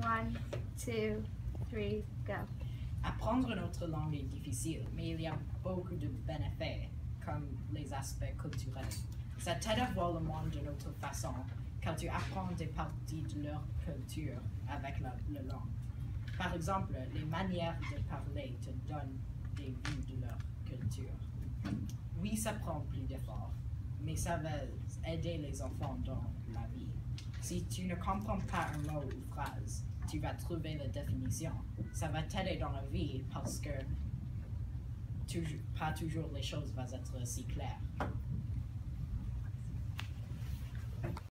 One, two, three, go. Apprendre une autre langue est difficile, mais il y a beaucoup de bénéfices, comme les aspects culturels. Ça t'aide à voir le monde d'une autre façon, car tu apprends des parties de leur culture avec la langue. Par exemple, les manières de parler te donnent des vues de leur culture. Oui, ça prend plus d'efforts, mais ça va aider les enfants dans la vie. Si tu ne comprends pas un mot ou phrase, tu vas trouver la définition. Ça va t'aider dans la vie parce que pas toujours les choses vont être si claires.